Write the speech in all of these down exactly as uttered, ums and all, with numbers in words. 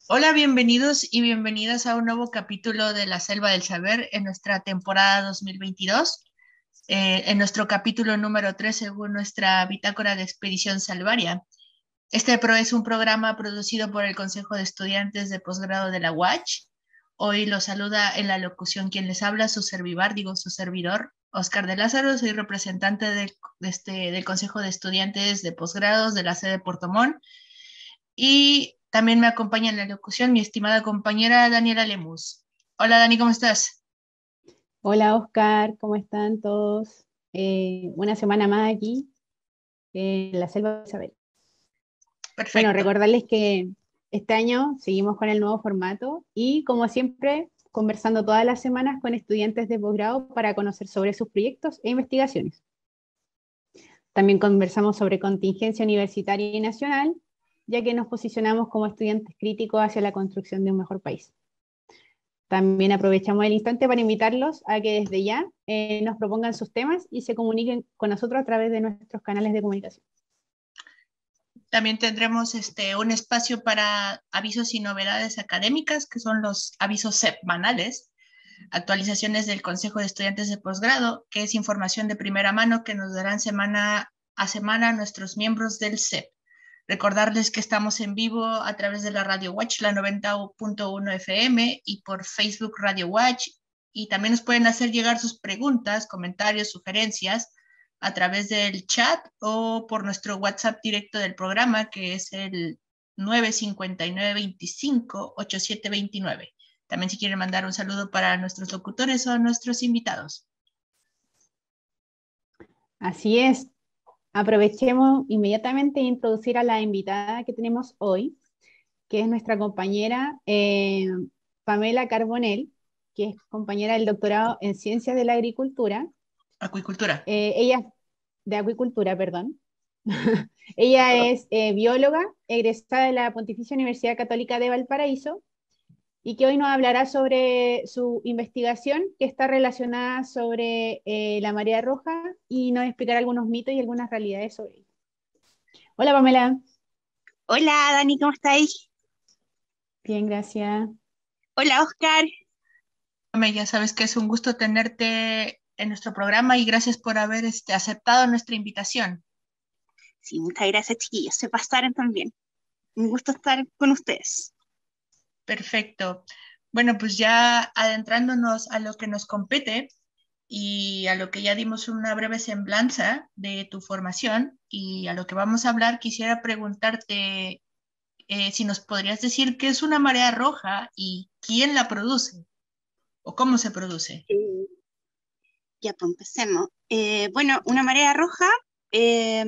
Hola, bienvenidos y bienvenidas a un nuevo capítulo de La Selva del Saber en nuestra temporada dos mil veintidós, eh, en nuestro capítulo número tres según nuestra bitácora de expedición Salvaria. Este pro es un programa producido por el Consejo de Estudiantes de Posgrado de la U A C H. Hoy los saluda en la locución quien les habla, su servivar, digo su servidor, Oscar de Lázaro. Soy representante del, de este, del Consejo de Estudiantes de Posgrados de la sede de Puerto Montt y también me acompaña en la locución mi estimada compañera Daniela Lemus. Hola Dani, ¿cómo estás? Hola Oscar, ¿cómo están todos? Eh, una semana más aquí en la Selva de Isabel. Bueno, Perfecto. recordarles que este año seguimos con el nuevo formato y como siempre conversando todas las semanas con estudiantes de posgrado para conocer sobre sus proyectos e investigaciones. También conversamos sobre contingencia universitaria y nacional, ya que nos posicionamos como estudiantes críticos hacia la construcción de un mejor país. También aprovechamos el instante para invitarlos a que desde ya eh, nos propongan sus temas y se comuniquen con nosotros a través de nuestros canales de comunicación. También tendremos este, un espacio para avisos y novedades académicas, que son los avisos semanales, actualizaciones del Consejo de Estudiantes de Posgrado, que es información de primera mano que nos darán semana a semana nuestros miembros del C E P. Recordarles que estamos en vivo a través de la Radio Watch, la noventa punto uno F M, y por Facebook Radio Watch. Y también nos pueden hacer llegar sus preguntas, comentarios, sugerencias a través del chat o por nuestro WhatsApp directo del programa, que es el nueve cinco nueve veinticinco ochenta y siete veintinueve. También si quieren mandar un saludo para nuestros locutores o nuestros invitados. Así es, aprovechemos inmediatamente e introducir a la invitada que tenemos hoy, que es nuestra compañera eh, Pamela Carbonell, que es compañera del doctorado en Ciencias de la Agricultura. Acuicultura. Eh, ella, de Acuicultura, perdón. Ella es eh, bióloga, egresada de la Pontificia Universidad Católica de Valparaíso, y que hoy nos hablará sobre su investigación que está relacionada sobre eh, la marea roja y nos explicará algunos mitos y algunas realidades sobre ella. Hola Pamela. Hola Dani, ¿cómo estáis? Bien, gracias. Hola Oscar. Ya sabes que es un gusto tenerte en nuestro programa y gracias por haber este, aceptado nuestra invitación. Sí, muchas gracias chiquillos, se pasaron también. Un gusto estar con ustedes. Perfecto. Bueno, pues ya adentrándonos a lo que nos compete y a lo que ya dimos una breve semblanza de tu formación y a lo que vamos a hablar, quisiera preguntarte eh, si nos podrías decir qué es una marea roja y quién la produce o cómo se produce. Eh, ya, pues empecemos. Eh, bueno, una marea roja, eh,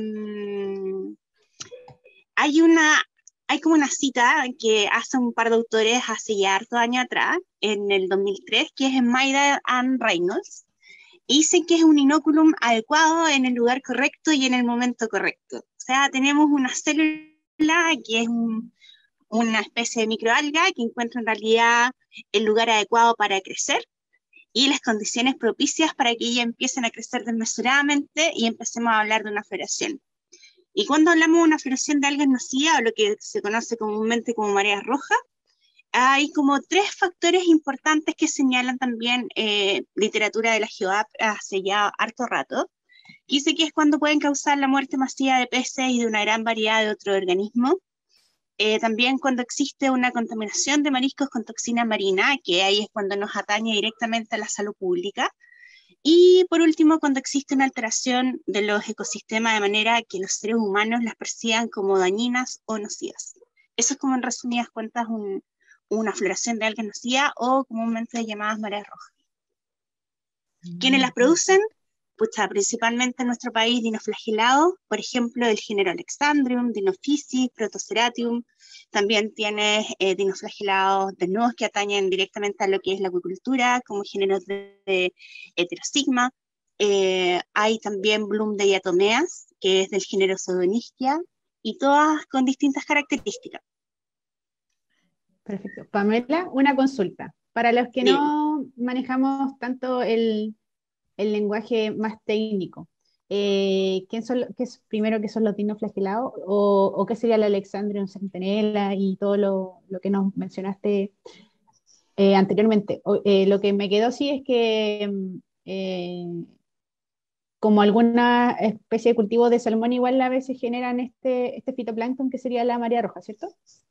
hay una, hay como una cita que hace un par de autores hace ya hartos años atrás, en el dos mil tres, que es en Maida and Reynolds, y dicen que es un inoculum adecuado en el lugar correcto y en el momento correcto. O sea, tenemos una célula que es un, una especie de microalga que encuentra en realidad el lugar adecuado para crecer y las condiciones propicias para que ellas empiecen a crecer desmesuradamente y empecemos a hablar de una floración. Y cuando hablamos de una floración de algas nocivas, o lo que se conoce comúnmente como mareas rojas, hay como tres factores importantes que señalan también eh, literatura de la GEOAP hace ya harto rato. Dice que es cuando pueden causar la muerte masiva de peces y de una gran variedad de otros organismos. Eh, también cuando existe una contaminación de mariscos con toxina marina, que ahí es cuando nos atañe directamente a la salud pública. Y por último, cuando existe una alteración de los ecosistemas de manera que los seres humanos las perciban como dañinas o nocivas. Eso es como en resumidas cuentas un, una floración de algas nocivas o comúnmente llamadas mareas rojas. ¿Quiénes las producen? Pucha, principalmente en nuestro país dinoflagelados, por ejemplo, el género Alexandrium, Dinophysis, Protoceratium. También tiene eh, dinoflagelados desnudos que atañen directamente a lo que es la acuicultura, como géneros de, de Heterosigma. Eh, hay también Bloom de Diatomeas, que es del género Pseudonychia, y todas con distintas características. Perfecto. Pamela, una consulta. Para los que Bien. no manejamos tanto el, el lenguaje más técnico, Eh, ¿quién son, lo- qué es, primero, qué son los dinoflagelados? O, o qué sería la Alexandrium centinela y todo lo, lo que nos mencionaste eh, anteriormente? O- eh, lo que me quedó sí es que mm, eh, como alguna especie de cultivo de salmón, igual a veces generan este, este fitoplancton que sería la marea roja, ¿cierto?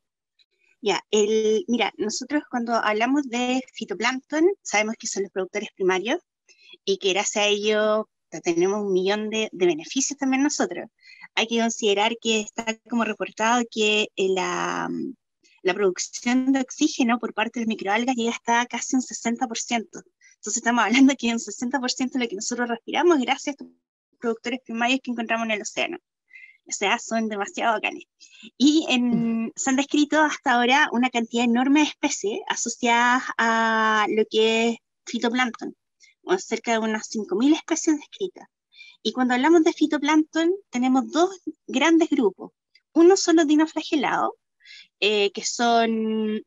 Ya, el, mira, nosotros cuando hablamos de fitoplancton, sabemos que son los productores primarios y que gracias a ello tenemos un millón de, de beneficios también nosotros. Hay que considerar que está como reportado que eh, la, la producción de oxígeno por parte de las microalgas llega hasta casi un sesenta por ciento. Entonces estamos hablando que un sesenta por ciento de lo que nosotros respiramos es gracias a estos productores primarios que encontramos en el océano. O sea, son demasiado bacanes. Y en, se han descrito hasta ahora una cantidad enorme de especies asociadas a lo que es fitoplancton, o cerca de unas cinco mil especies descritas. Y cuando hablamos de fitoplancton, tenemos dos grandes grupos. Uno son los dinoflagelados, eh, que son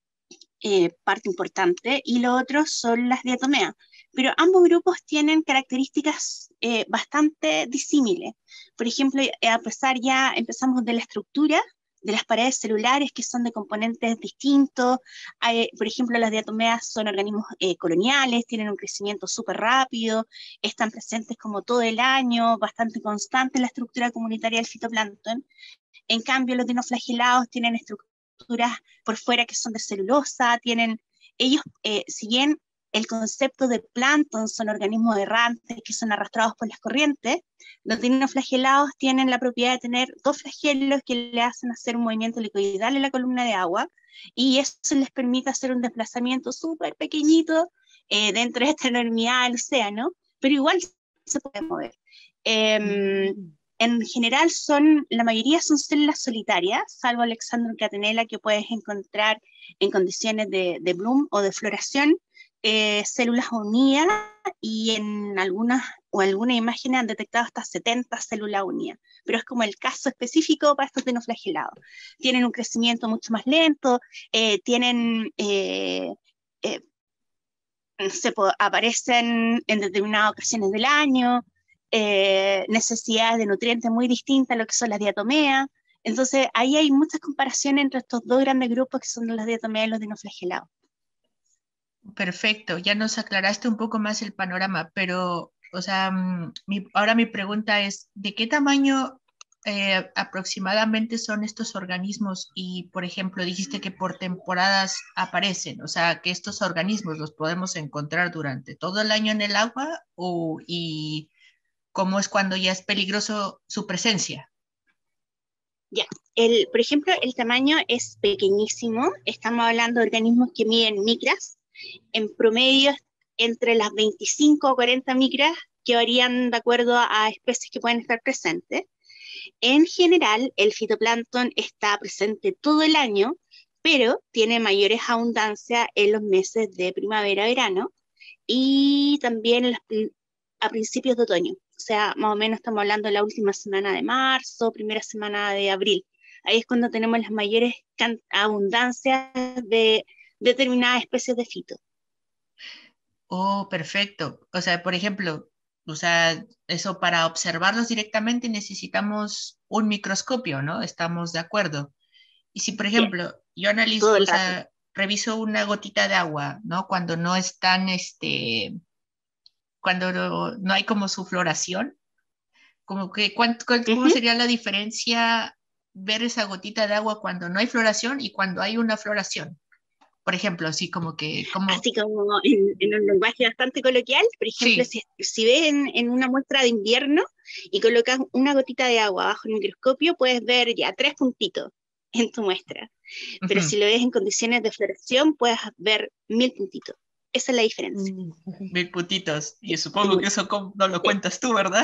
eh, parte importante, y los otros son las diatomeas. Pero ambos grupos tienen características eh, bastante disímiles. Por ejemplo, eh, a pesar ya empezamos de la estructura, de las paredes celulares que son de componentes distintos. Hay, por ejemplo, las diatomeas son organismos eh, coloniales, tienen un crecimiento súper rápido, están presentes como todo el año, bastante constante en la estructura comunitaria del fitoplancton. En cambio, los dinoflagelados tienen estructuras por fuera que son de celulosa, tienen, ellos, eh, si bien el concepto de plancton son organismos errantes que son arrastrados por las corrientes, los dinoflagelados tienen la propiedad de tener dos flagelos que le hacen hacer un movimiento helicoidal en la columna de agua, y eso les permite hacer un desplazamiento súper pequeñito eh, dentro de esta enormidad del océano, pero igual se puede mover. Eh, En general son, la mayoría son células solitarias, salvo Alexandrum catenella que puedes encontrar en condiciones de, de bloom o de floración, eh, células unidas, y en algunas o algunas imágenes han detectado hasta setenta células unidas, pero es como el caso específico para estos dinoflagelados. Tienen un crecimiento mucho más lento, eh, tienen... Eh, eh, se aparecen en determinadas ocasiones del año, eh, necesidades de nutrientes muy distintas a lo que son las diatomeas. Entonces, ahí hay muchas comparaciones entre estos dos grandes grupos que son las diatomeas y los dinoflagelados. Perfecto, ya nos aclaraste un poco más el panorama, pero, o sea, mm, mi- ahora mi pregunta es, ¿de qué tamaño eh, aproximadamente son estos organismos? Y, por ejemplo, dijiste que por temporadas aparecen, o sea, que estos organismos los podemos encontrar durante todo el año en el agua, o, y cómo es cuando ya es peligroso su presencia. Ya, el, por ejemplo, el tamaño es pequeñísimo. Estamos hablando de organismos que miden micras, en promedio entre las veinticinco o cuarenta micras, que varían de acuerdo a especies que pueden estar presentes. En general, el fitoplancton está presente todo el año, pero tiene mayores abundancias en los meses de primavera-verano y también en las, a principios de otoño. O sea, más o menos estamos hablando de la última semana de marzo, primera semana de abril. Ahí es cuando tenemos las mayores abundancias de determinadas especies de fito. Oh, perfecto. O sea, por ejemplo, o sea, eso para observarlos directamente necesitamos un microscopio, ¿no? Estamos de acuerdo. Y si, por Yes, ejemplo, yo analizo, todo o el rato. sea, reviso una gotita de agua, ¿no? Cuando no están, este, cuando no, no hay como su floración, como que, ¿cuánto, cuál- Uh ¿cómo -huh. sería la diferencia ver esa gotita de agua cuando no hay floración y cuando hay una floración? Por ejemplo, así como que, como, Así como en, en un lenguaje bastante coloquial, por ejemplo, sí. si, si ves en, en una muestra de invierno y colocas una gotita de agua bajo el microscopio, puedes ver ya tres puntitos en tu muestra. Pero Ujú. si lo ves en condiciones de floración, puedes ver mil puntitos. Esa es la diferencia. Mm, ok. Mil putitos. Y Sí, supongo que eso com- no lo cuentas tú, ¿verdad?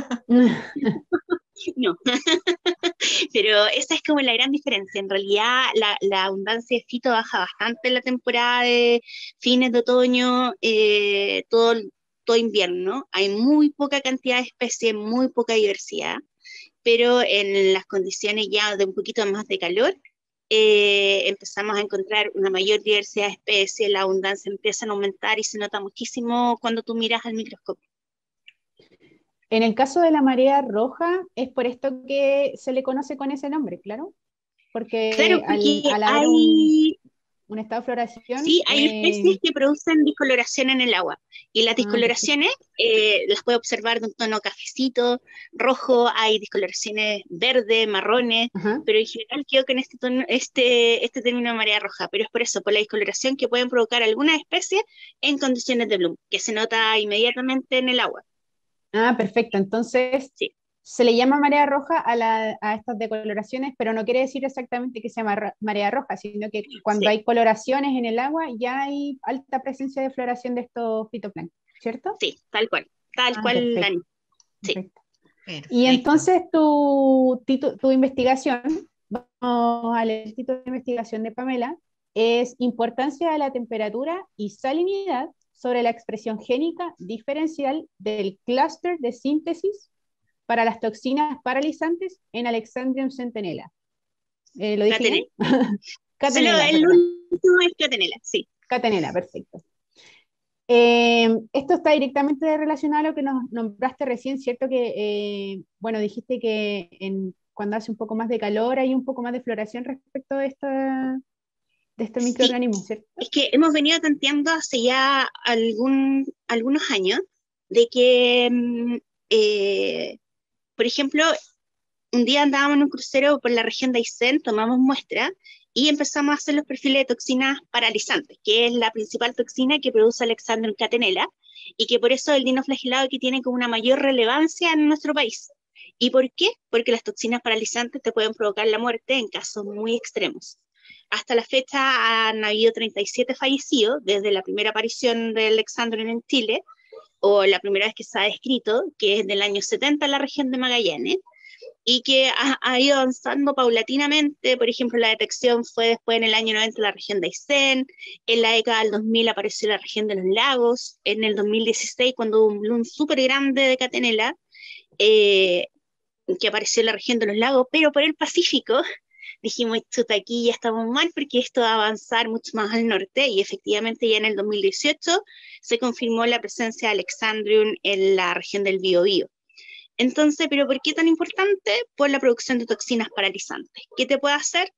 no, pero esa es como la gran diferencia. En realidad, la, la abundancia de fito baja bastante en la temporada de fines de otoño, eh, todo, todo invierno. Hay muy poca cantidad de especies, muy poca diversidad, pero en las condiciones ya de un poquito más de calor, eh, empezamos a encontrar una mayor diversidad de especies, la abundancia empieza a aumentar y se nota muchísimo cuando tú miras al microscopio. En el caso de la marea roja, es por esto que se le conoce con ese nombre, claro, Claro, porque al, porque al haber un, hay, un estado de floración, sí, hay especies eh, que producen discoloración en el agua. Y las ah, perfecto. discoloraciones eh, las puede observar de un tono cafecito, rojo, hay discoloraciones verde, marrones, Ajá. pero en general quedo con este, tono, este, este término de marea roja. Pero es por eso, por la discoloración que pueden provocar algunas especies en condiciones de bloom, que se nota inmediatamente en el agua. Ah, perfecto. Entonces, Sí, se le llama marea roja a, la- a estas decoloraciones, pero no quiere decir exactamente que sea mar- marea roja, sino que cuando sí, hay coloraciones en el agua ya hay alta presencia de floración de estos fitoplancton, ¿cierto? sí, tal cual, tal Ah, cual, perfecto, Dani. Sí. perfecto. Y Perfecto. entonces tu, titu- tu investigación, vamos a leer el título de investigación de Pamela, es Importancia de la temperatura y salinidad sobre la expresión génica diferencial del clúster de síntesis para las toxinas paralizantes en Alexandrium centinela. Eh, ¿lo dije bien? Catenella. Solo Catenela, el perdón. último es catenella, sí. Catenela, perfecto. Eh, esto está directamente relacionado a lo que nos nombraste recién, ¿cierto? Que, eh, bueno, dijiste que en, cuando hace un poco más de calor hay un poco más de floración respecto de, esta, de este Sí, microorganismo, ¿cierto? es que hemos venido tanteando hace ya algún, algunos años de que, mm, eh, por ejemplo, un día andábamos en un crucero por la región de Aysén, tomamos muestra y empezamos a hacer los perfiles de toxinas paralizantes, que es la principal toxina que produce Alexandrium catenella y que por eso es el dinoflagelado que tiene como una mayor relevancia en nuestro país. ¿Y por qué? Porque las toxinas paralizantes te pueden provocar la muerte en casos muy extremos. Hasta la fecha han habido treinta y siete fallecidos desde la primera aparición del Alexandrium en Chile, o la primera vez que se ha descrito, que es del año setenta en la región de Magallanes, y que ha, ha, ido avanzando paulatinamente. Por ejemplo, la detección fue después en el año noventa en la región de Aysén, en la década del dos mil apareció en la región de los lagos, en el dos mil dieciséis cuando hubo un bloom súper grande de catenella, eh, que apareció en la región de los lagos, pero por el Pacífico, dijimos, chuta, aquí ya estamos mal porque esto va a avanzar mucho más al norte, y efectivamente ya en el dos mil dieciocho se confirmó la presencia de Alexandrium en la región del Biobío. Entonces, ¿pero por qué tan importante? Por la producción de toxinas paralizantes. ¿Qué te puede hacer?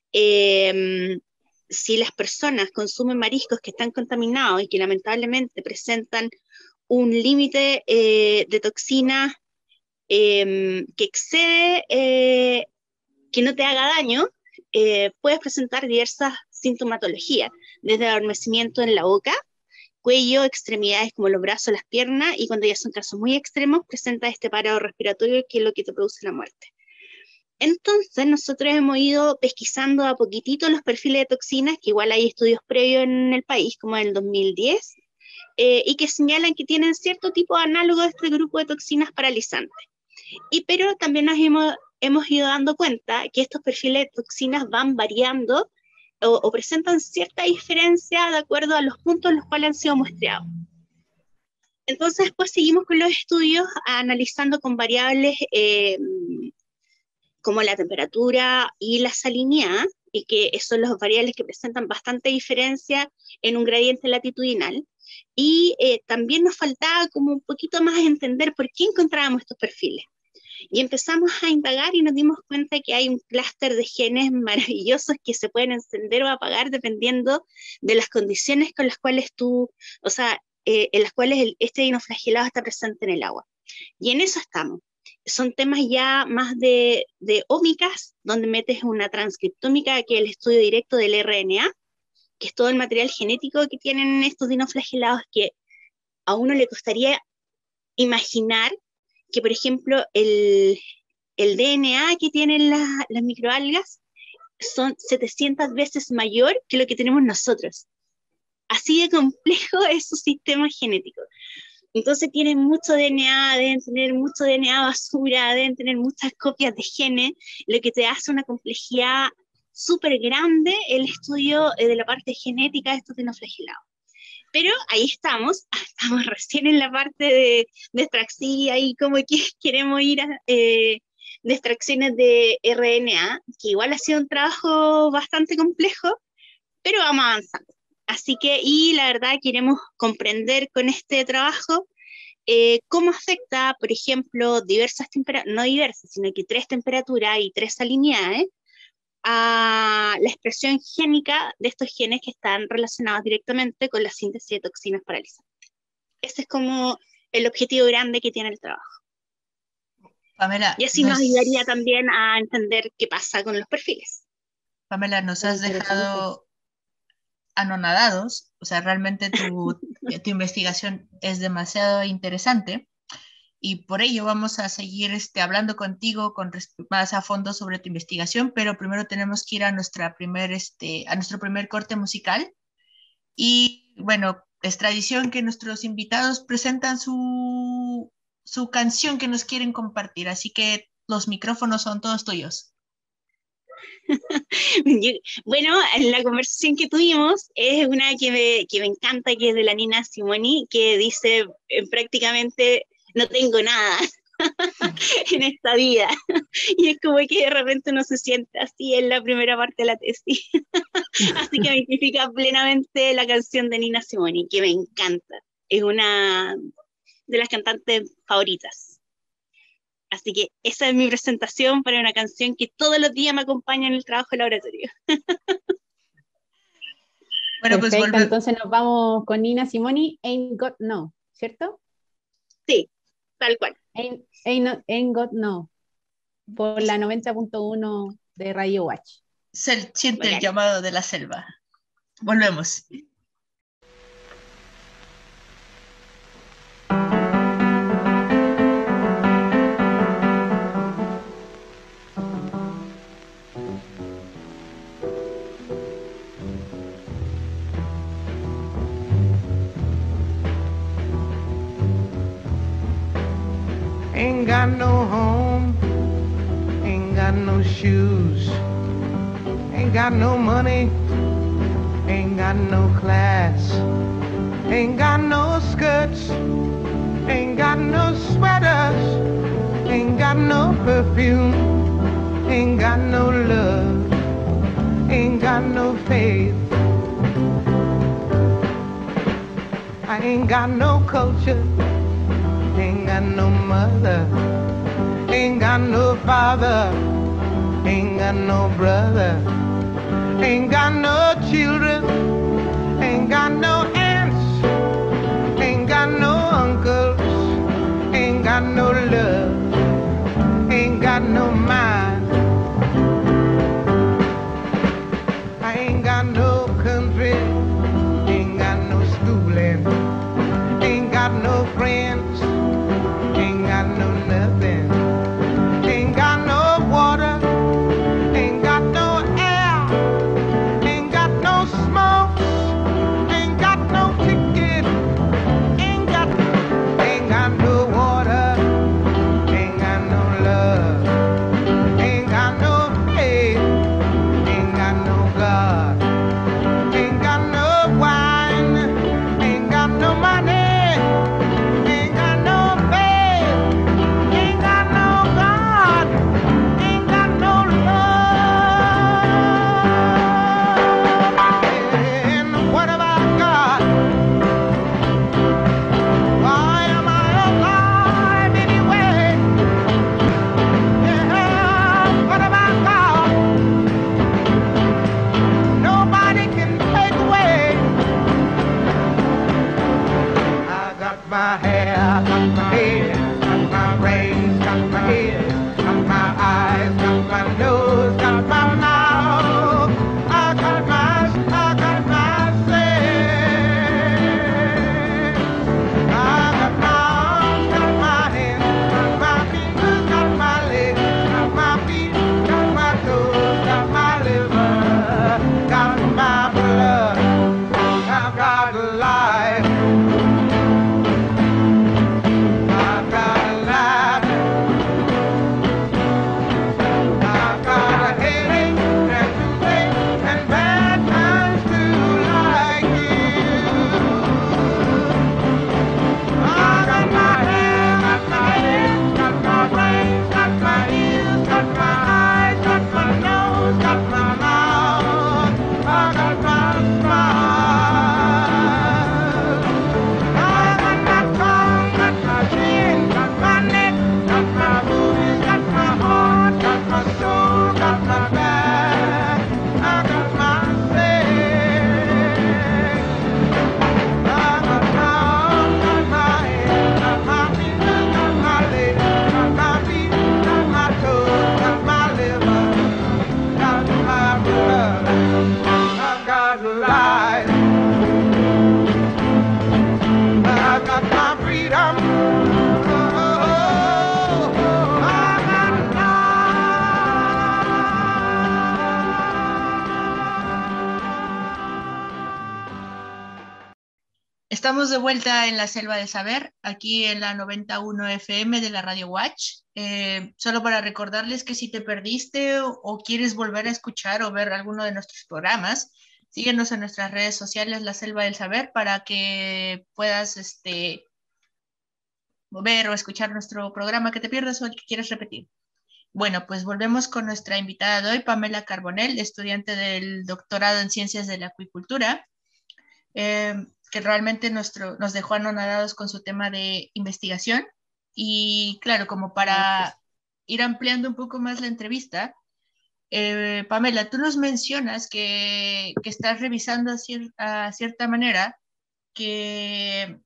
Eh, si las personas consumen mariscos que están contaminados y que lamentablemente presentan un límite eh, de toxina eh, que excede, eh, que no te haga daño, eh, puedes presentar diversas sintomatologías, desde adormecimiento en la boca, cuello, extremidades como los brazos, las piernas, y cuando ya son casos muy extremos, presenta este paro respiratorio que es lo que te produce la muerte. Entonces, nosotros hemos ido pesquisando a poquitito los perfiles de toxinas, que igual hay estudios previos en el país, como en el dos mil diez, eh, y que señalan que tienen cierto tipo de análogo a este grupo de toxinas paralizantes. Y, pero también nos hemos, hemos ido dando cuenta que estos perfiles de toxinas van variando o, o presentan cierta diferencia de acuerdo a los puntos en los cuales han sido muestreados. Entonces, pues seguimos con los estudios analizando con variables eh, como la temperatura y la salinidad, y que son las variables que presentan bastante diferencia en un gradiente latitudinal. Y eh, también nos faltaba como un poquito más entender por qué encontrábamos estos perfiles. Y empezamos a indagar y nos dimos cuenta que hay un clúster de genes maravillosos que se pueden encender o apagar dependiendo de las condiciones con las cuales tú, o sea, eh, en las cuales el, este dinoflagelado está presente en el agua. Y en eso estamos. Son temas ya más de, de ómicas, donde metes una transcriptómica, que es el estudio directo del R N A, que es todo el material genético que tienen estos dinoflagelados, que a uno le costaría imaginar que, por ejemplo, el, el D N A que tienen la, las microalgas son setecientas veces mayor que lo que tenemos nosotros. Así de complejo es su sistema genético. Entonces tienen mucho D N A, deben tener mucho D N A basura, deben tener muchas copias de genes, lo que te hace una complejidad súper grande el estudio de la parte genética de estos dinoflagelados. Pero ahí estamos, estamos recién en la parte de, de extracción y como que queremos ir a eh, de extracciones de R N A, que igual ha sido un trabajo bastante complejo, pero vamos avanzando. Así que, y la verdad, queremos comprender con este trabajo eh, cómo afecta, por ejemplo, diversas temperaturas, no diversas, sino que tres temperaturas y tres salinidades, a la expresión génica de estos genes que están relacionados directamente con la síntesis de toxinas paralizantes. Ese es como el objetivo grande que tiene el trabajo. Pamela, y así nos, nos ayudaría también a entender qué pasa con los perfiles. Pamela, nos Muy has dejado anonadados, o sea, realmente tu, tu investigación es demasiado interesante y por ello vamos a seguir este, hablando contigo con más a fondo sobre tu investigación, pero primero tenemos que ir a, nuestra primer, este, a nuestro primer corte musical y bueno, es tradición que nuestros invitados presentan su, su canción que nos quieren compartir, así que los micrófonos son todos tuyos. Bueno, la conversación que tuvimos es una que me, que me encanta, que es de la Nina Simone, que dice eh, prácticamente no tengo nada en esta vida. Y es como que de repente uno se siente así en la primera parte de la tesis. Así que me identifica plenamente la canción de Nina Simone, que me encanta. Es una de las cantantes favoritas. Así que esa es mi presentación para una canción que todos los días me acompaña en el trabajo de laboratorio. Bueno, Perfecto, pues volve... entonces nos vamos con Nina Simone, Ain't Got No, ¿cierto? Sí, tal cual. Ain't, ain't, not, ain't Got No, por la noventa punto uno de Radio Watch. Se siente Bacán. El llamado de la selva. Volvemos. Ain't got no home, ain't got no shoes, ain't got no money, ain't got no class, ain't got no skirts, ain't got no sweaters, ain't got no perfume, ain't got no love, ain't got no faith. I ain't got no culture, ain't got no mother, ain't got no father, ain't got no brother, ain't got no children, ain't got no aunts, ain't got no uncles, ain't got no love, ain't got no mind. I ain't got no country, ain't got no schooling, ain't got no friends, ain't got no nothing, ain't got no water, ain't got no air, ain't got no smoke, ain't got no ticket, ain't got, ain't got no water, ain't got no love, ain't got no faith, ain't got no God, ain't got no wine, ain't got no money. My hair, got my head, got my brains, got my ears, got my eyes, got my nose, got my mouth. I got my, I got my sense. I got my arms, got my hands, got my fingers, got my legs, got my feet, got my toes, got my liver, got my blood. I've got life. Got I've got life. I've got my freedom. Estamos de vuelta en la Selva del Saber, aquí en la noventa y uno F M de la Radio Watch. Eh, solo para recordarles que si te perdiste o, o quieres volver a escuchar o ver alguno de nuestros programas, síguenos en nuestras redes sociales, la Selva del Saber, para que puedas este, ver o escuchar nuestro programa que te pierdas o el que quieras repetir. Bueno, pues volvemos con nuestra invitada de hoy, Pamela Carbonell, estudiante del doctorado en Ciencias de la Acuicultura. Eh, que realmente nuestro, nos dejó anonadados con su tema de investigación. Y claro, como para ir ampliando un poco más la entrevista, eh, Pamela, tú nos mencionas que, que estás revisando a, cier a cierta manera que,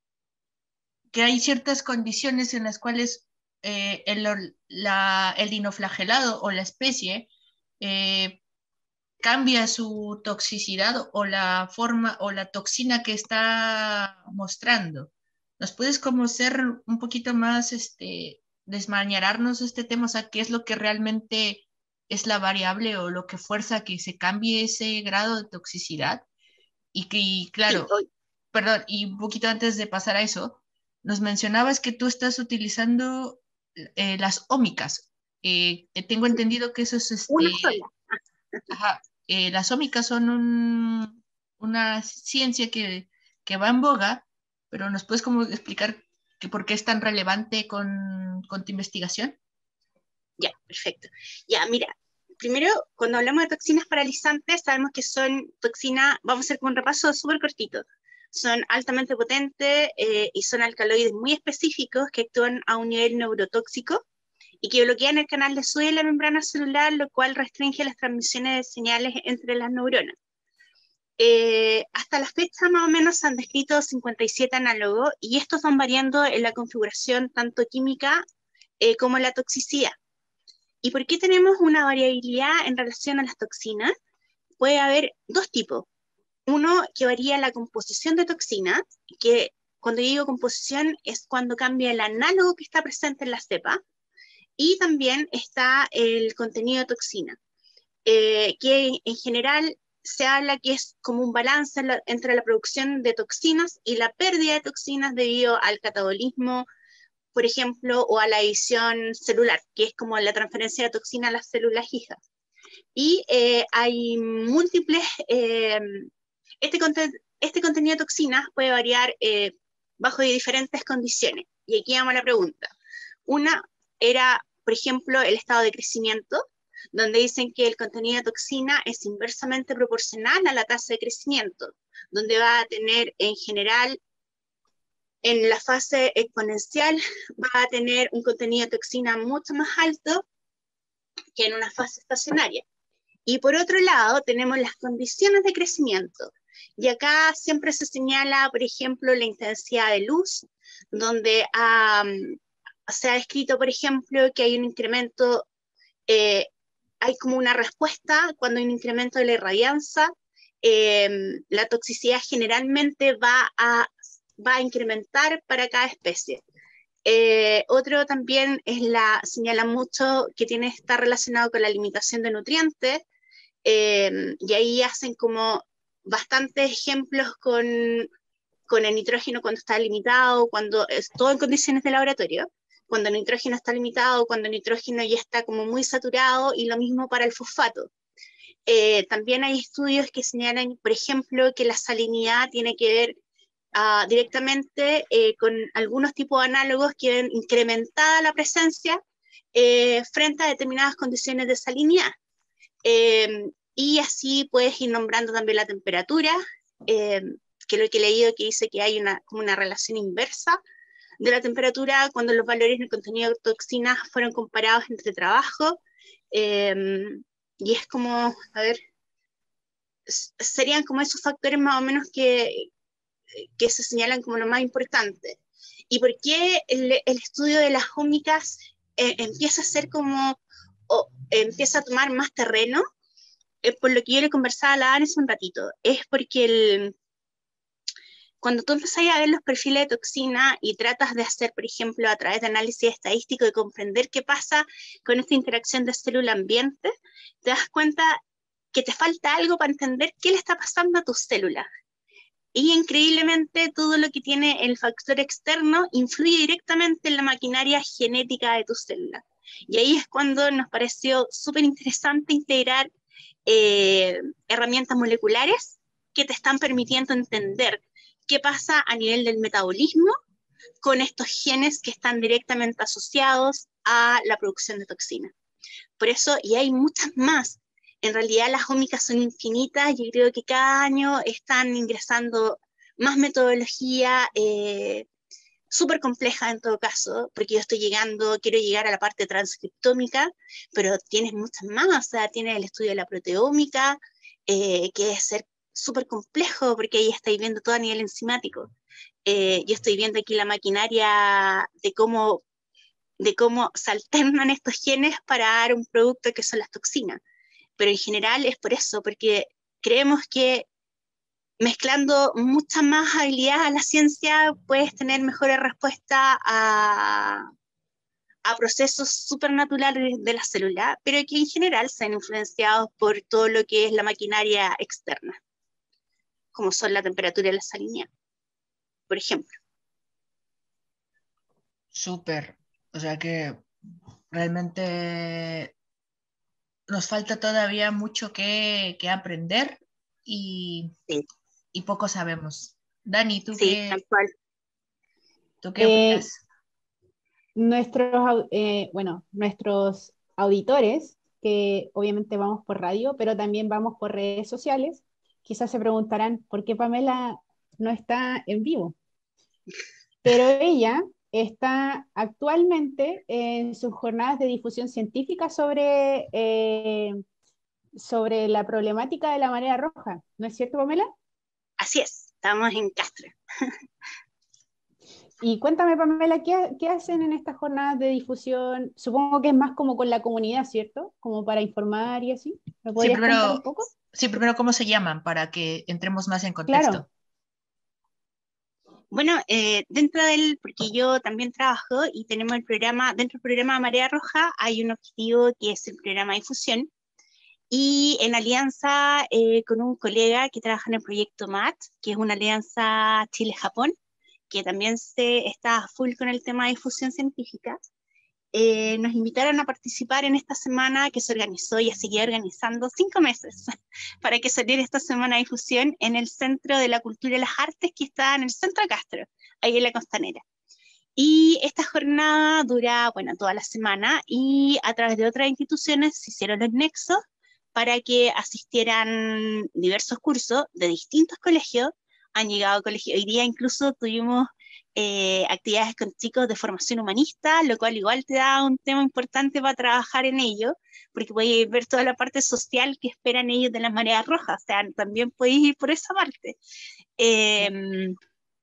que hay ciertas condiciones en las cuales eh, el, la, el dinoflagelado o la especie eh, cambia su toxicidad o la forma o la toxina que está mostrando. ¿Nos puedes como ser un poquito más, este, desmañararnos este tema? O sea, ¿qué es lo que realmente es la variable o lo que fuerza a que se cambie ese grado de toxicidad? Y que, y claro, sí, hoy... perdón, y un poquito antes de pasar a eso, nos mencionabas que tú estás utilizando eh, las ómicas. Eh, tengo entendido que eso es... Este, una sola. Ajá. Eh, las ómicas son un, una ciencia que, que va en boga, pero ¿nos puedes como explicar que por qué es tan relevante con, con tu investigación? Ya, perfecto. Ya, mira, primero, cuando hablamos de toxinas paralizantes, sabemos que son toxinas, vamos a hacer un repaso súper cortito, son altamente potentes eh, y son alcaloides muy específicos que actúan a un nivel neurotóxico y que bloquean el canal de sodio de la membrana celular, lo cual restringe las transmisiones de señales entre las neuronas. Eh, hasta la fecha más o menos se han descrito cincuenta y siete análogos y estos van variando en la configuración tanto química eh, como en la toxicidad. ¿Y por qué tenemos una variabilidad en relación a las toxinas? Puede haber dos tipos. Uno que varía la composición de toxina, que cuando digo composición es cuando cambia el análogo que está presente en la cepa, y también está el contenido de toxina, eh, que en general se habla que es como un balance la, entre la producción de toxinas y la pérdida de toxinas debido al catabolismo, por ejemplo, o a la división celular, que es como la transferencia de toxina a las células hijas. Y eh, hay múltiples, eh, este, conten este contenido de toxinas puede variar eh, bajo diferentes condiciones. Y aquí vamos a la pregunta. Una era, por ejemplo, el estado de crecimiento, donde dicen que el contenido de toxina es inversamente proporcional a la tasa de crecimiento, donde va a tener en general, en la fase exponencial, va a tener un contenido de toxina mucho más alto que en una fase estacionaria. Y por otro lado, tenemos las condiciones de crecimiento. Y acá siempre se señala, por ejemplo, la intensidad de luz, donde um, se ha descrito, por ejemplo, que hay un incremento, eh, hay como una respuesta cuando hay un incremento de la irradianza, eh, la toxicidad generalmente va a, va a incrementar para cada especie. Eh, otro también es la, señala mucho que tiene, está relacionado con la limitación de nutrientes, eh, y ahí hacen como bastantes ejemplos con, con el nitrógeno cuando está limitado, cuando es todo en condiciones de laboratorio, cuando el nitrógeno está limitado, cuando el nitrógeno ya está como muy saturado, y lo mismo para el fosfato. Eh, también hay estudios que señalan, por ejemplo, que la salinidad tiene que ver uh, directamente eh, con algunos tipos de análogos que ven incrementada la presencia eh, frente a determinadas condiciones de salinidad. Eh, y así puedes ir nombrando también la temperatura, eh, que lo que he leído que dice que hay una, como una relación inversa de la temperatura cuando los valores del contenido de toxinas fueron comparados entre trabajo, eh, y es como, a ver, serían como esos factores más o menos que, que se señalan como lo más importante. ¿Y por qué el, el estudio de las ómicas eh, empieza a ser como, o, empieza a tomar más terreno? eh, por lo que yo le conversaba a la Ana hace un ratito, es porque el, cuando tú empiezas a ver los perfiles de toxina y tratas de hacer, por ejemplo, a través de análisis estadístico y comprender qué pasa con esta interacción de célula-ambiente, te das cuenta que te falta algo para entender qué le está pasando a tus células. Y increíblemente todo lo que tiene el factor externo influye directamente en la maquinaria genética de tus células. Y ahí es cuando nos pareció súper interesante integrar eh, herramientas moleculares que te están permitiendo entender qué pasa a nivel del metabolismo con estos genes que están directamente asociados a la producción de toxinas. Por eso, y hay muchas más, en realidad las ómicas son infinitas, yo creo que cada año están ingresando más metodología, eh, súper compleja en todo caso, porque yo estoy llegando, quiero llegar a la parte transcriptómica, pero tienes muchas más, o sea, tienes el estudio de la proteómica, eh, que es ser súper complejo, porque ahí estáis viendo todo a nivel enzimático. Eh, yo estoy viendo aquí la maquinaria de cómo, de cómo se alternan estos genes para dar un producto que son las toxinas. Pero en general es por eso, porque creemos que mezclando muchas más habilidades a la ciencia puedes tener mejores respuestas a, a procesos supernaturales de la célula, pero que en general se han influenciado por todo lo que es la maquinaria externa, como son la temperatura y la salinidad, por ejemplo. Súper. O sea que realmente nos falta todavía mucho que, que aprender y, Sí, y poco sabemos. Dani, ¿tú sí, tal qué, cual. tú qué Eh, opinas? nuestros, au- eh, bueno, nuestros auditores, que obviamente vamos por radio, pero también vamos por redes sociales, quizás se preguntarán por qué Pamela no está en vivo, pero ella está actualmente en sus jornadas de difusión científica sobre, eh, sobre la problemática de la marea roja. ¿No es cierto, Pamela? Así es, estamos en Castro. Y cuéntame, Pamela, ¿qué, qué hacen en estas jornadas de difusión? Supongo que es más como con la comunidad, ¿cierto? Como para informar y así. ¿Me Sí, podrías contar un primero, poco? sí, primero, ¿cómo se llaman para que entremos más en Claro. contexto? Bueno, eh, dentro del, porque yo también trabajo y tenemos el programa, dentro del programa Marea Roja hay un objetivo que es el programa de difusión, y en alianza eh, con un colega que trabaja en el proyecto M A T, que es una alianza Chile-Japón, que también se está a full con el tema de difusión científica, eh, nos invitaron a participar en esta semana que se organizó y seguía organizando cinco meses para que saliera esta semana de difusión en el Centro de la Cultura y las Artes, que está en el Centro de Castro, ahí en la Costanera. Y esta jornada dura, bueno, toda la semana, y a través de otras instituciones se hicieron los nexos para que asistieran diversos cursos de distintos colegios. Han llegado colegios, hoy día incluso tuvimos eh, actividades con chicos de formación humanista, lo cual igual te da un tema importante para trabajar en ello, porque podéis ver toda la parte social que esperan ellos de las mareas rojas, o sea, también podéis ir por esa parte. Eh,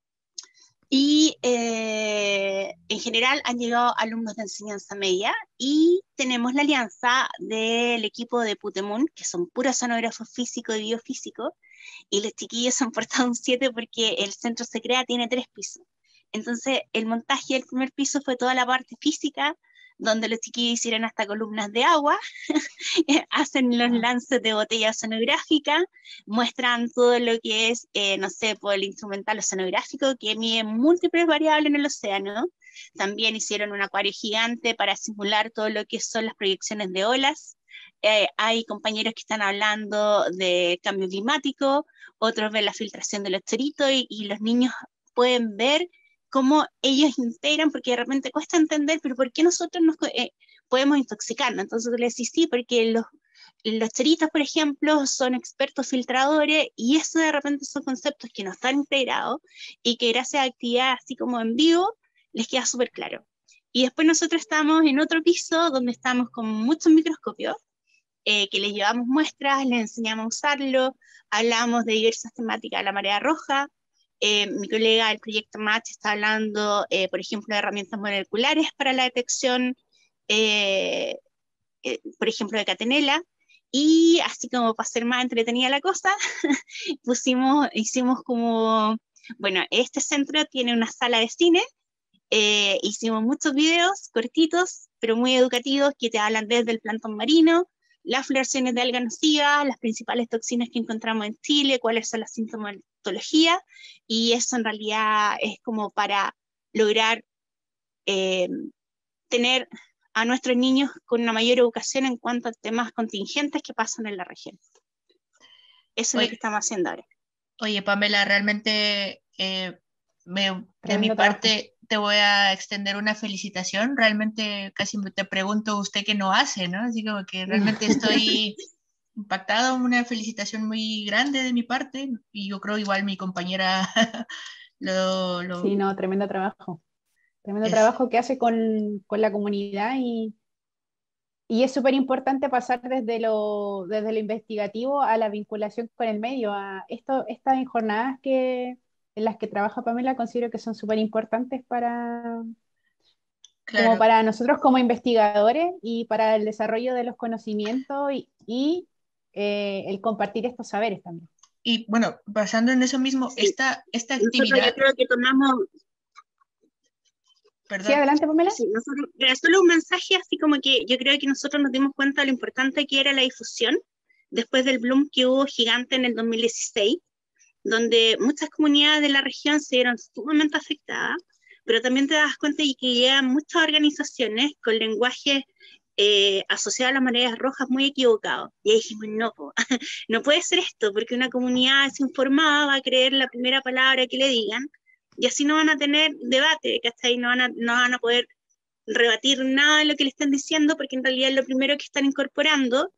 y eh, en general han llegado alumnos de enseñanza media, y tenemos la alianza del equipo de Putemun, que son puros sonógrafos físicos y biofísicos, y los chiquillos se han portado un siete porque el centro se crea, tiene tres pisos. Entonces el montaje del primer piso fue toda la parte física, donde los chiquillos hicieron hasta columnas de agua, hacen los lances de botella oceanográfica, muestran todo lo que es, eh, no sé, por el instrumental oceanográfico que mide múltiples variables en el océano. También hicieron un acuario gigante para simular todo lo que son las proyecciones de olas. Eh, hay compañeros que están hablando de cambio climático, otros ven la filtración de los choritos, y, y los niños pueden ver cómo ellos integran, porque de repente cuesta entender, pero ¿por qué nosotros nos eh, podemos intoxicarnos? Entonces les decís sí, porque los, los choritos, por ejemplo, son expertos filtradores, y eso de repente son conceptos que no están integrados y que gracias a actividades así como en vivo les queda súper claro. Y después nosotros estamos en otro piso donde estamos con muchos microscopios, eh, que les llevamos muestras, les enseñamos a usarlo, hablamos de diversas temáticas de la marea roja. Eh, mi colega del proyecto Match está hablando, eh, por ejemplo, de herramientas moleculares para la detección, eh, eh, por ejemplo, de catenela, Y así como para ser más entretenida la cosa, pusimos, hicimos como, bueno, este centro tiene una sala de cine, eh, hicimos muchos videos cortitos, pero muy educativos, que te hablan desde el plancton marino, las floraciones de algas nocivas, las principales toxinas que encontramos en Chile, cuáles son las sintomatologías, y eso en realidad es como para lograr eh, tener a nuestros niños con una mayor educación en cuanto a temas contingentes que pasan en la región. Eso es lo que Oye, estamos haciendo ahora. oye, Pamela, realmente eh, me- de mi Tremendo trabajo. parte te voy a extender una felicitación. Realmente casi te pregunto usted qué no hace, ¿no? Así como que realmente estoy impactado, una felicitación muy grande de mi parte y yo creo igual mi compañera lo, lo Sí, no, tremendo trabajo. Tremendo es. trabajo que hace con, con la comunidad y, y es súper importante pasar desde lo, desde lo investigativo a la vinculación con el medio. A esto, estas jornadas que, en las que trabaja Pamela considero que son súper importantes para, como Claro. para nosotros como investigadores y para el desarrollo de los conocimientos y, y, eh, el compartir estos saberes también. Y bueno, basando en eso mismo, Sí. esta, esta Nosotros yo actividad, creo que tomamos, ¿Sí, perdón, adelante, Pamela? sí, nosotros, era solo un mensaje así como que yo creo que nosotros nos dimos cuenta de lo importante que era la difusión después del boom que hubo gigante en el dos mil dieciséis, donde muchas comunidades de la región se vieron sumamente afectadas, pero también te das cuenta de que llegan muchas organizaciones con lenguaje eh, asociado a las mareas rojas muy equivocado. Y ahí dijimos, no, po, no puede ser esto, porque una comunidad desinformada va a creer la primera palabra que le digan, y así no van a tener debate, ¿cachai? No van a, no van a poder rebatir nada de lo que le están diciendo, porque en realidad es lo primero que están incorporando,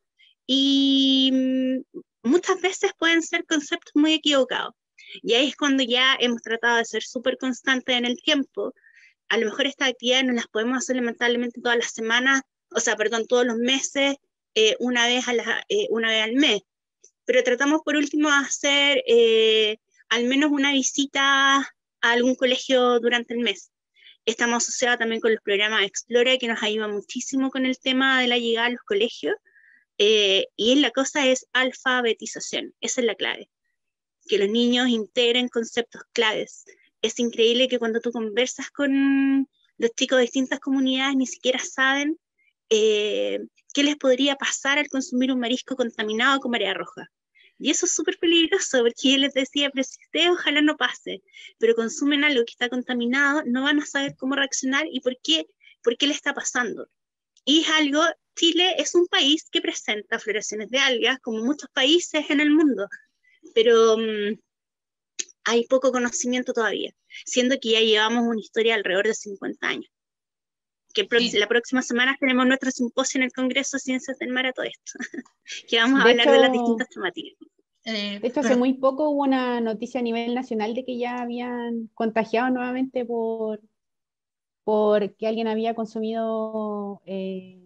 y mm, muchas veces pueden ser conceptos muy equivocados. Y ahí es cuando ya hemos tratado de ser súper constantes en el tiempo. A lo mejor estas actividades no las podemos hacer lamentablemente todas las semanas, o sea, perdón, todos los meses, eh, una, vez a la, eh, una vez al mes. Pero tratamos por último de hacer eh, al menos una visita a algún colegio durante el mes. Estamos asociados también con los programas Explora, que nos ayudan muchísimo con el tema de la llegada a los colegios. Eh, y la cosa es alfabetización, esa es la clave, que los niños integren conceptos claves. Es increíble que cuando tú conversas con los chicos de distintas comunidades ni siquiera saben eh, qué les podría pasar al consumir un marisco contaminado con marea roja. Y eso es súper peligroso, porque yo les decía, pero si ustedes ojalá no pase, pero consumen algo que está contaminado, no van a saber cómo reaccionar y por qué, por qué le está pasando. Y es algo, Chile es un país que presenta floraciones de algas, como muchos países en el mundo, pero um, hay poco conocimiento todavía, siendo que ya llevamos una historia alrededor de cincuenta años. Que sí, la próxima semana tenemos nuestro simposio en el Congreso de Ciencias del Mar a todo esto, que vamos a De hablar de las hecho, distintas temáticas. eh, de hecho, hace pero muy poco hubo una noticia a nivel nacional de que ya habían contagiado nuevamente por, porque alguien había consumido eh,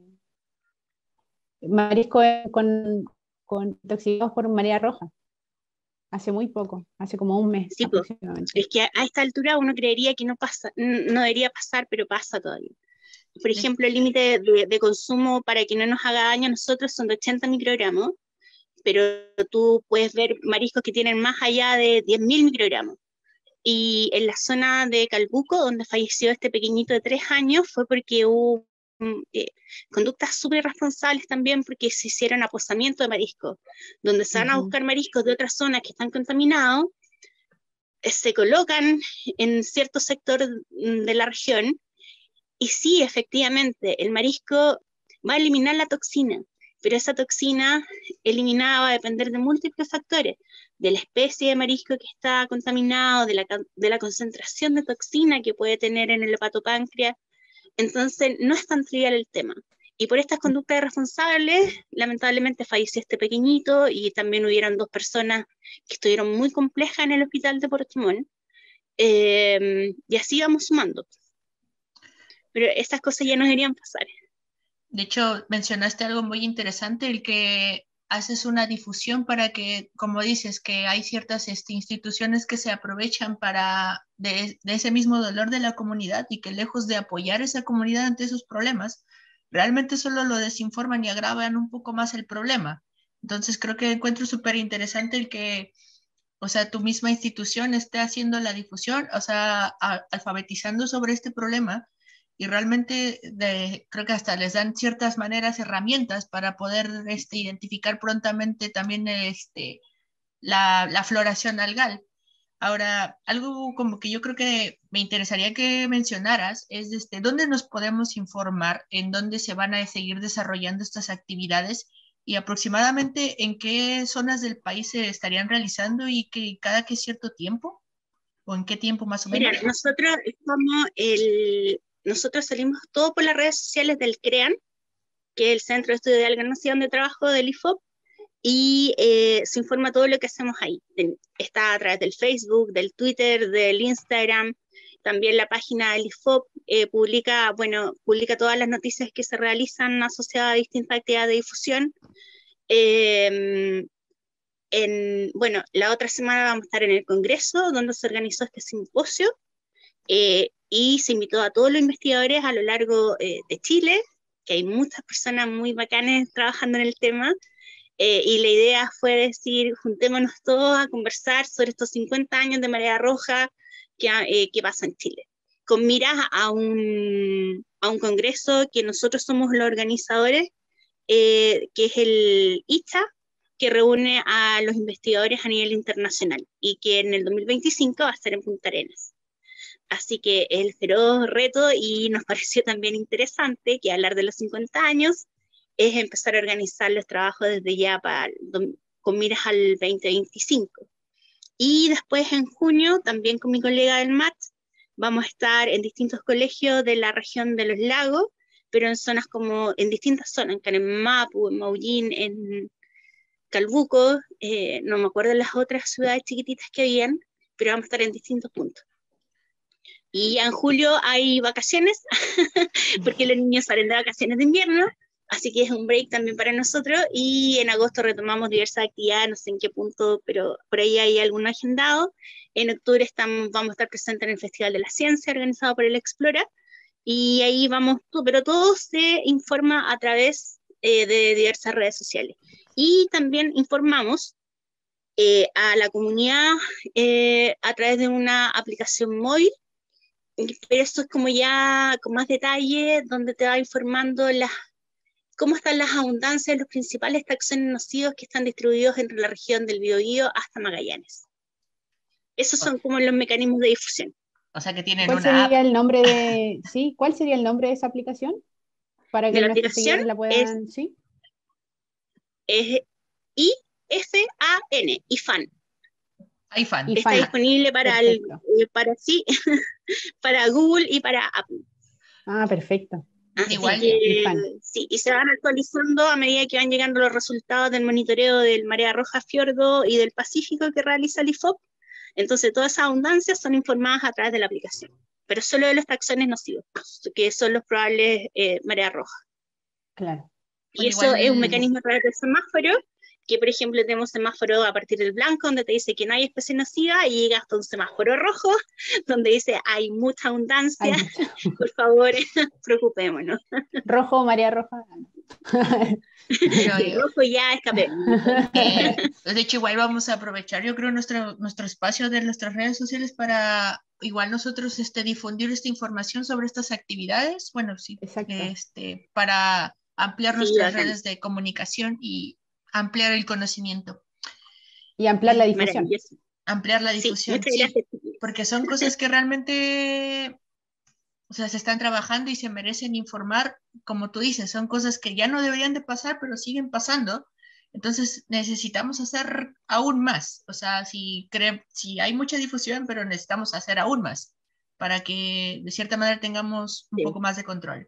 marisco con, con intoxicados por marea roja. Hace muy poco, hace como un mes Sí, pues, aproximadamente. es que a esta altura uno creería que no pasa, no debería pasar, pero pasa todavía. Por de- ejemplo, el límite de, de consumo para que no nos haga daño a nosotros son de ochenta microgramos, pero tú puedes ver mariscos que tienen más allá de diez mil microgramos. Y en la zona de Calbuco, donde falleció este pequeñito de tres años, fue porque hubo eh, conductas súper irresponsables también, porque se hicieron aposamiento de mariscos, donde se van a Ujú. buscar mariscos de otras zonas que están contaminados, eh, se colocan en cierto sector de la región, y sí, efectivamente, el marisco va a eliminar la toxina, pero esa toxina eliminada va a depender de múltiples factores, de la especie de marisco que está contaminado, de la, de la concentración de toxina que puede tener en el hepatopáncreas. Entonces, no es tan trivial el tema. Y por estas conductas irresponsables, lamentablemente falleció este pequeñito y también hubieron dos personas que estuvieron muy complejas en el hospital de Portimón. Eh, y así vamos sumando. Pero estas cosas ya no deberían pasar. de hecho mencionaste algo muy interesante, el que haces una difusión para que, como dices, que hay ciertas este, instituciones que se aprovechan para de, de ese mismo dolor de la comunidad y que lejos de apoyar a esa comunidad ante esos problemas, realmente solo lo desinforman y agravan un poco más el problema. Entonces creo que encuentro súper interesante el que, o sea, tu misma institución esté haciendo la difusión, o sea, a, alfabetizando sobre este problema y realmente de, creo que hasta les dan ciertas maneras, herramientas para poder este, identificar prontamente también este, la, la floración algal. Ahora, algo como que yo creo que me interesaría que mencionaras es este, dónde nos podemos informar, en dónde se van a seguir desarrollando estas actividades y aproximadamente en qué zonas del país se estarían realizando y que cada qué cierto tiempo o en qué tiempo más o Mira, menos. nosotros estamos el, nosotros salimos todo por las redes sociales del CREAN, que es el Centro de Estudio de Alganación de Trabajo del I F O P, y eh, se informa todo lo que hacemos ahí. Está a través del Facebook, del Twitter, del Instagram, también la página del I F O P eh, publica, bueno, publica todas las noticias que se realizan asociadas a distintas actividades de difusión. Eh, en, bueno, la otra semana vamos a estar en el Congreso, donde se organizó este simposio, eh, y se invitó a todos los investigadores a lo largo eh, de Chile, que hay muchas personas muy bacanas trabajando en el tema, eh, y la idea fue decir, juntémonos todos a conversar sobre estos cincuenta años de Marea Roja que, eh, que pasa en Chile, con miras a un, a un congreso que nosotros somos los organizadores, eh, que es el I C H A, que reúne a los investigadores a nivel internacional y que en el dos mil veinticinco va a estar en Punta Arenas. Así que el feroz reto, y nos pareció también interesante que hablar de los cincuenta años es empezar a organizar los trabajos desde ya para, con miras al veinte veinticinco. Y después en junio, también con mi colega del M A T, vamos a estar en distintos colegios de la región de los lagos, pero en zonas como, en distintas zonas, en Canemapu, en Maullín, en Calbuco, eh, no me acuerdo de las otras ciudades chiquititas que habían, pero vamos a estar en distintos puntos. Y ya en julio hay vacaciones, porque los niños salen de vacaciones de invierno, así que es un break también para nosotros, y en agosto retomamos diversas actividades, no sé en qué punto, pero por ahí hay algún agendado. En octubre estamos, vamos a estar presentes en el Festival de la Ciencia, organizado por el Explora, y ahí vamos, pero todo se informa a través eh, de diversas redes sociales. Y también informamos eh, a la comunidad eh, a través de una aplicación móvil, pero esto es como ya con más detalle, donde te va informando las, cómo están las abundancias de los principales taxones nocivos que están distribuidos entre la región del Biobío hasta Magallanes. Esos son como los mecanismos de difusión. O sea que tienen ¿Cuál una sería app. el nombre de, sí, cuál sería el nombre de esa aplicación? Para que De la nuestros aplicación seguidores la puedan, es, ¿sí? es I F A N, I F A N. iFan. Y Está fan. disponible para, el, eh, para, sí, para Google y para Apple. Ah, perfecto. Así Igual, que, fan. sí, y se van actualizando a medida que van llegando los resultados del monitoreo del Marea Roja Fiordo y del Pacífico que realiza el I F O P. Entonces, todas esas abundancias son informadas a través de la aplicación, pero solo de los taxones nocivos, que son los probables eh, Marea Roja. Claro. Y Bueno, eso igual- es un mecanismo a través del semáforo, que por ejemplo tenemos semáforo a partir del blanco, donde te dice que no hay especie nociva, y llega hasta un semáforo rojo, donde dice hay mucha abundancia, Hay mucho. por favor, preocupémonos. Rojo, María Roja. Pero El yo- rojo ya escapé. eh, de hecho, igual vamos a aprovechar, yo creo, nuestro, nuestro espacio de nuestras redes sociales para igual nosotros este, difundir esta información sobre estas actividades. Bueno, sí, Exacto. este, para ampliar Sí, nuestras bacán. redes de comunicación y ampliar el conocimiento. Y ampliar la Eh, difusión. Maravilloso. ampliar la Sí, difusión, muchas sí, gracias. porque son cosas que realmente, o sea, se están trabajando y se merecen informar, como tú dices, son cosas que ya no deberían de pasar, pero siguen pasando. Entonces necesitamos hacer aún más. O sea, si, cre si hay mucha difusión, pero necesitamos hacer aún más para que de cierta manera tengamos un Sí, poco más de control.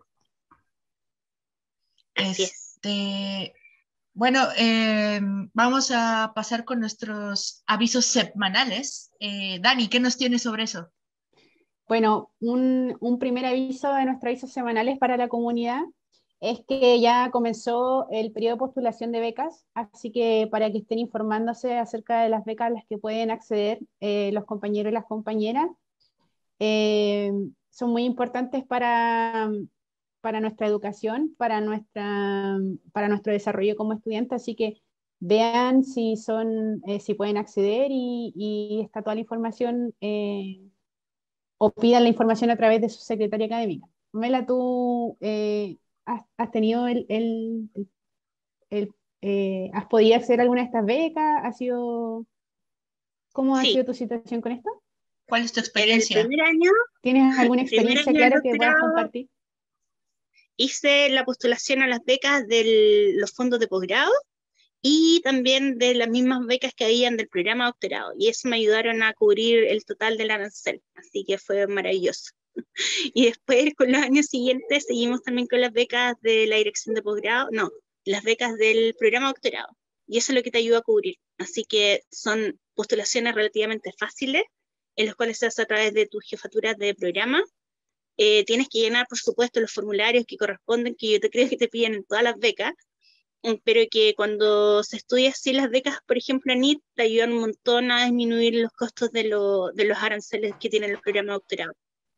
así es. Este, bueno, eh, vamos a pasar con nuestros avisos semanales. Eh, Dani, ¿qué nos tienes sobre eso? Bueno, un, un primer aviso de nuestros avisos semanales para la comunidad es que ya comenzó el periodo de postulación de becas, así que para que estén informándose acerca de las becas a las que pueden acceder eh, los compañeros y las compañeras, eh, son muy importantes para, para nuestra educación, para, nuestra, para nuestro desarrollo como estudiantes, así que vean si son, eh, si pueden acceder y, y está toda la información, eh, o pidan la información a través de su secretaria académica. Mela, ¿tú eh, has, has tenido el, el, el- el, eh, has podido acceder a alguna de estas becas? ¿Ha sido, ¿cómo ha Sí, sido tu situación con esto? ¿Cuál es tu en el experiencia? primer año, ¿Tienes alguna el primer experiencia, año del claro, que puedas doctorado, compartir? hice la postulación a las becas de los fondos de posgrado y también de las mismas becas que habían del programa de doctorado. Y eso me ayudaron a cubrir el total del arancel, así que fue maravilloso. Y después, con los años siguientes, seguimos también con las becas de la dirección de posgrado, no, las becas del programa de doctorado. Y eso es lo que te ayuda a cubrir. Así que son postulaciones relativamente fáciles, en las cuales se hace a través de tus jefaturas de programa. Eh, tienes que llenar, por supuesto, los formularios que corresponden, que yo te creo que te piden en todas las becas, pero que cuando se estudia así las becas, por ejemplo, en I T, te ayudan un montón a disminuir los costos de, lo, de los aranceles que tiene el programa de doctorado.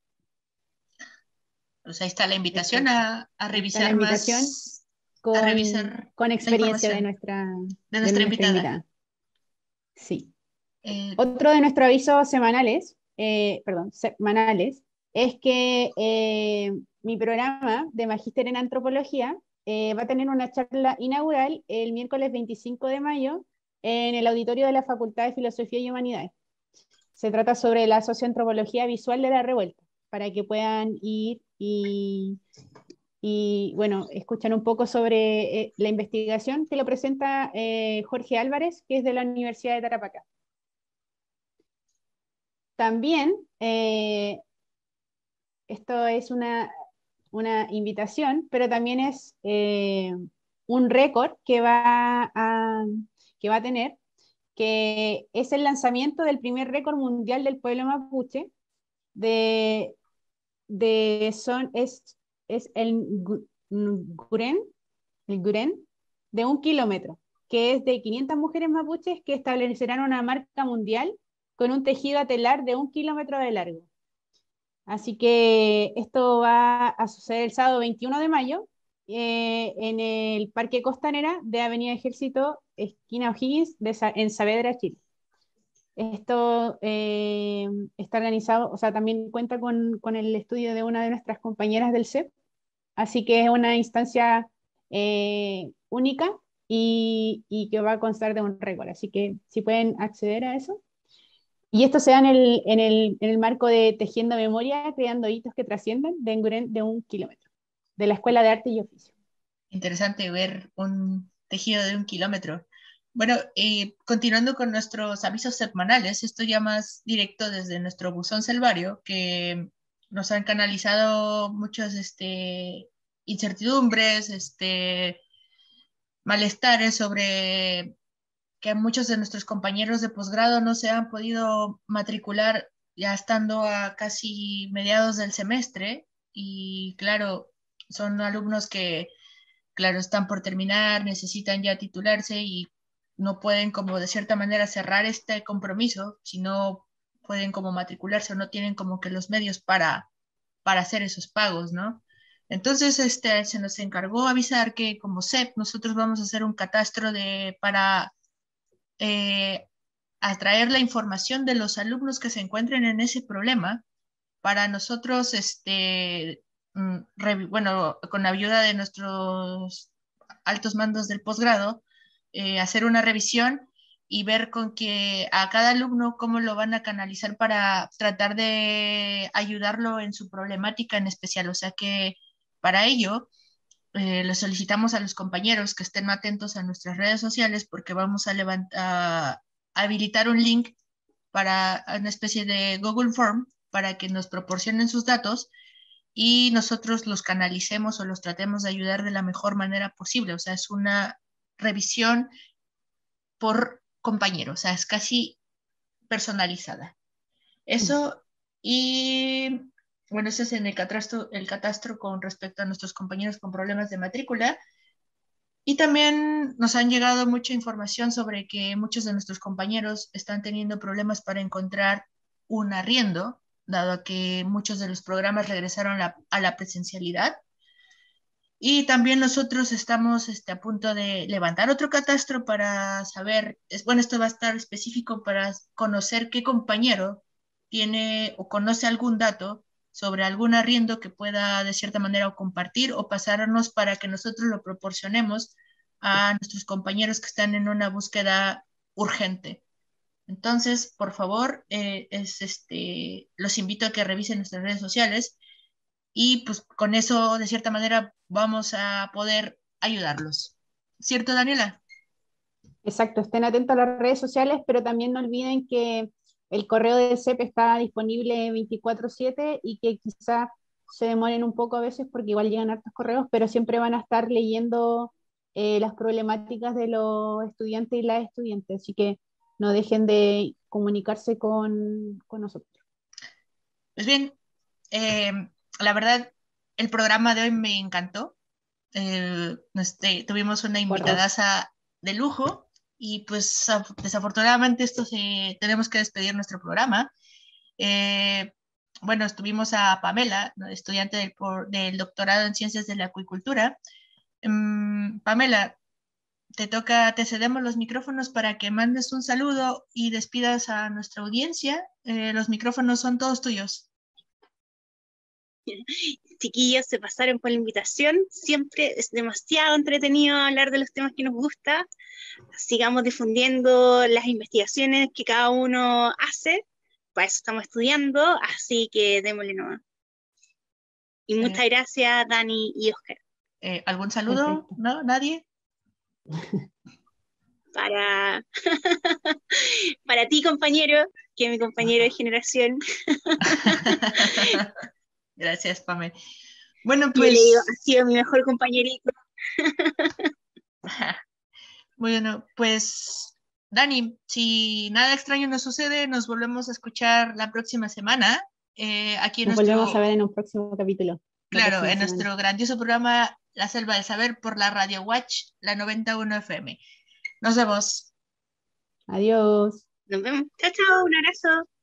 Pues ahí está la invitación Perfecto. a, a Ahí está la revisar invitación más, a con, revisar con la experiencia de información nuestra, de de nuestra nuestra invitada. invitada. Sí. Eh, Otro de nuestros avisos semanales, eh, perdón, semanales, es que eh, mi programa de Magíster en Antropología eh, va a tener una charla inaugural el miércoles veinticinco de mayo en el auditorio de la Facultad de Filosofía y Humanidades. Se trata sobre la socioantropología visual de la revuelta, para que puedan ir y, y bueno, escuchan un poco sobre eh, la investigación que lo presenta eh, Jorge Álvarez, que es de la Universidad de Tarapacá. También, eh, esto es una, una invitación, pero también es eh, un récord que va a, que va a tener, que es el lanzamiento del primer récord mundial del pueblo mapuche, de, de son, es, es el gu- Guren, el Guren, de un kilómetro, que es de quinientas mujeres mapuches que establecerán una marca mundial con un tejido atelar de un kilómetro de largo. Así que esto va a suceder el sábado veintiuno de mayo eh, en el Parque Costanera de Avenida Ejército, esquina O'Higgins, de Sa- en Saavedra, Chile. Esto eh, está organizado, o sea, también cuenta con, con el estudio de una de nuestras compañeras del C E P, así que es una instancia eh, única y, y que va a constar de un récord. Así que si pueden acceder a eso. Y esto se da en el, en el, en el marco de Tejiendo Memoria, creando hitos que trascienden, de Enguren de un kilómetro, de la Escuela de Arte y Oficio. interesante ver un tejido de un kilómetro. Bueno, eh, continuando con nuestros avisos semanales, esto ya más directo desde nuestro buzón selvario, que nos han canalizado muchas este, incertidumbres, este, malestares sobre que muchos de nuestros compañeros de posgrado no se han podido matricular ya estando a casi mediados del semestre y claro, son alumnos que, claro, están por terminar, necesitan ya titularse y no pueden como de cierta manera cerrar este compromiso si no pueden como matricularse o no tienen como que los medios para, para hacer esos pagos, ¿no? Entonces, este, se nos encargó avisar que como C E P nosotros vamos a hacer un catastro de, para eh, atraer la información de los alumnos que se encuentren en ese problema para nosotros, este, mm, re, bueno, con la ayuda de nuestros altos mandos del posgrado, eh, hacer una revisión y ver con que a cada alumno cómo lo van a canalizar para tratar de ayudarlo en su problemática en especial. O sea que para ello eh, le solicitamos a los compañeros que estén atentos a nuestras redes sociales porque vamos a, levantar, a habilitar un link para una especie de Google Form para que nos proporcionen sus datos y nosotros los canalicemos o los tratemos de ayudar de la mejor manera posible. O sea, es una revisión por compañero, o sea, es casi personalizada. Eso y bueno, eso es en el catastro, el catastro con respecto a nuestros compañeros con problemas de matrícula. Y también nos han llegado mucha información sobre que muchos de nuestros compañeros están teniendo problemas para encontrar un arriendo, dado que muchos de los programas regresaron la, a la presencialidad. Y también nosotros estamos este, a punto de levantar otro catastro para saber, es, bueno, esto va a estar específico para conocer qué compañero tiene o conoce algún dato sobre algún arriendo que pueda de cierta manera o compartir o pasarnos para que nosotros lo proporcionemos a nuestros compañeros que están en una búsqueda urgente. Entonces, por favor, eh, es, este, los invito a que revisen nuestras redes sociales y pues con eso, de cierta manera, vamos a poder ayudarlos. ¿Cierto, Daniela? Exacto, estén atentos a las redes sociales, pero también no olviden que el correo de C E P está disponible veinticuatro siete y que quizá se demoren un poco a veces porque igual llegan hartos correos, pero siempre van a estar leyendo eh, las problemáticas de los estudiantes y las estudiantes, así que no dejen de comunicarse con, con nosotros. Pues bien, eh, la verdad, el programa de hoy me encantó. Eh, este, tuvimos una Por dos. invitadaza de lujo y pues desafortunadamente esto se, tenemos que despedir nuestro programa. Eh, bueno, estuvimos a Pamela, estudiante del, por, del doctorado en Ciencias de la Acuicultura. Um, Pamela, te toca, te cedemos los micrófonos para que mandes un saludo y despidas a nuestra audiencia. Eh, los micrófonos son todos tuyos. Chiquillos, se pasaron por la invitación. Siempre es demasiado entretenido hablar de los temas que nos gusta. Sigamos difundiendo las investigaciones que cada uno hace. Para eso estamos estudiando, así que démosle nomás. Y muchas Eh, gracias, Dani y Oscar. eh, ¿Algún saludo? Perfecto. ¿No? ¿Nadie? Para, para ti, compañero, que es mi compañero de generación. Gracias, Pame. Bueno, Yo le digo, ha pues, sido mi mejor compañerito. bueno, pues, Dani, si nada extraño nos sucede, nos volvemos a escuchar la próxima semana. Eh, aquí en Nos volvemos a nuestro, ver en un próximo capítulo. La claro, próxima en semana. nuestro grandioso programa La Selva del Saber por la Radio Watch, la noventa y uno F M. Nos vemos. Adiós. Nos vemos. Chao, chao. Un abrazo.